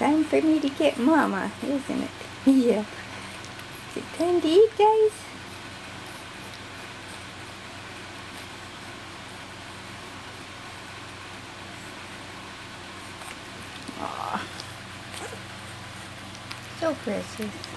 time for me to get Mama, isn't it? Yeah. Is it time to eat, guys? Aw. So precious.